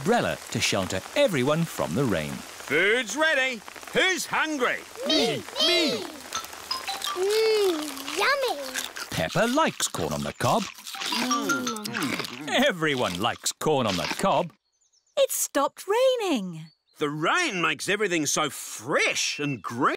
umbrella to shelter everyone from the rain. Food's ready. Who's hungry? Me! Yummy! Peppa likes corn on the cob. Everyone likes corn on the cob. It's stopped raining. The rain makes everything so fresh and green.